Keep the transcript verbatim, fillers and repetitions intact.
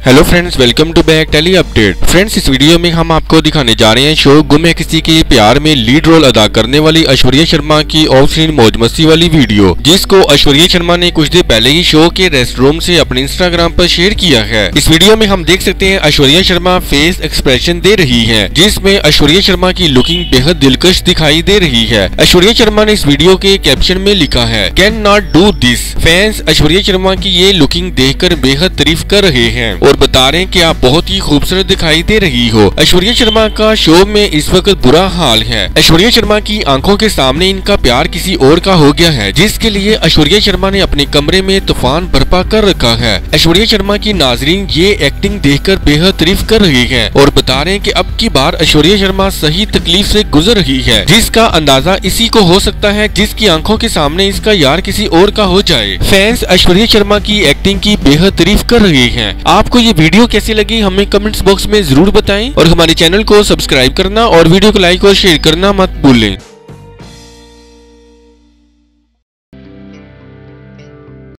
Hello friends, welcome to back tele update. Friends, इस video में हम आपको दिखाने जा रहे हैं शो गुम है किसी के प्यार में लीड रोल अदा करने वाली ऐश्वर्या शर्मा की ऑफ स्क्रीन मौज मस्ती वाली वीडियो, जिसको ऐश्वर्या शर्मा ने कुछ देर पहले ही शो के रेस्टरूम से अपने इंस्टाग्राम पर शेयर किया है। इस वीडियो में हम देख सकते हैं ऐश्वर्या शर्मा फेस एक्सप्रेशन दे रही है, जिसमें ऐश्वर्या शर्मा की लुकिंग बेहद दिलकश दिखाई दे रही है। ऐश्वर्या शर्मा ने इस वीडियो के कैप्शन में लिखा है, can not do this. Fans Aishwarya Sharma की ये लुकिंग देखकर बेहद तारीफ कर रहे हैं और बता रहे हैं कि आप बहुत ही खूबसूरत दिखाई दे रही हो। ऐश्वर्या शर्मा का शो में इस वक्त बुरा हाल है। ऐश्वर्या शर्मा की आंखों के सामने इनका प्यार किसी और का हो गया है, जिसके लिए ऐश्वर्या शर्मा ने अपने कमरे में तूफान बर्पा कर रखा है। ऐश्वर्या शर्मा की नाजरीन ये एक्टिंग देखकर बेहद तारीफ कर रही है और बता रहे हैं कि अब की बार ऐश्वर्या शर्मा सही तकलीफ से गुजर रही है, जिसका अंदाजा इसी को हो सकता है जिसकी आंखों के सामने इसका यार किसी और का हो जाए। फैंस ऐश्वर्या शर्मा की एक्टिंग की बेहद तारीफ कर रहे हैं। आपको ये वीडियो कैसी लगी हमें कमेंट्स बॉक्स में जरूर बताएं और हमारे चैनल को सब्सक्राइब करना और वीडियो को लाइक और शेयर करना मत भूलें।